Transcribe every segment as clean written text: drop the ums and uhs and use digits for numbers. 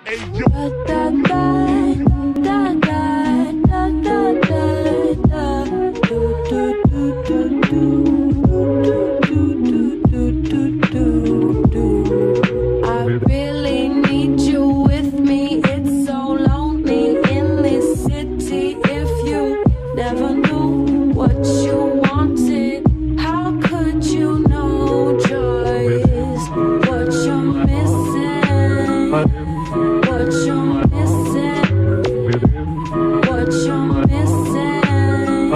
really need you with me. It's so lonely in this city. If you never knew what you wanted, how could you know joy is what you're missing? What you're missing? What you're missing?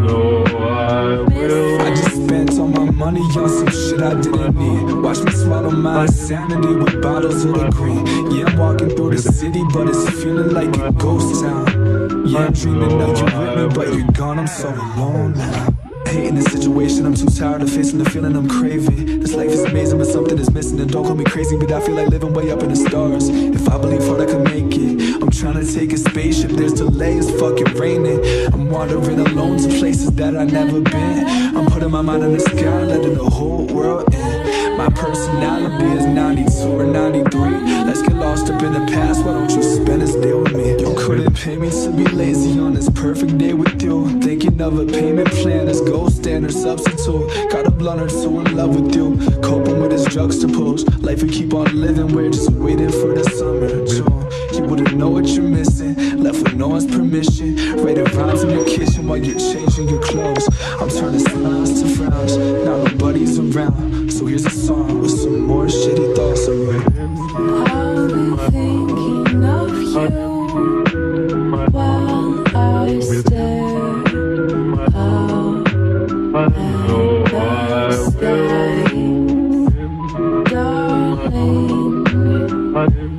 I just spent all my money on some shit I didn't need. Watch me swallow my insanity with bottles of the green. Yeah, I'm walking through the city, but it's feeling like a ghost town. Yeah, I'm dreaming of you with me, but you're gone, I'm so alone now. Hating this situation, I'm too tired of facing the feeling I'm craving. This life is amazing, but something is missing. And don't call me crazy, but I feel like living way up in the stars. If I believe hard, I can make it. I'm trying to take a spaceship, there's delays, fucking raining. I'm wandering alone to places that I've never been. I'm putting my mind in the sky, letting the whole world in. My personality is 92 or 93. Let's get lost up in the past, why don't you spend this day with me? You couldn't pay me to be lazy on this perfect day with you. Thinking of a payment plan as gold standard substitute. Got a blunt or two in love with you. Coping with this juxtapose. Life we keep on living, we're just waiting for the summer June. You wouldn't know what you're missing, left with no one's permission. Writing rhymes in the kitchen while you're changing your clothes. I'm turning smiles to frowns, now nobody's around. So here's a song with some more shitty thoughts around. I'll be thinking of you while I stare out at the sky, darling.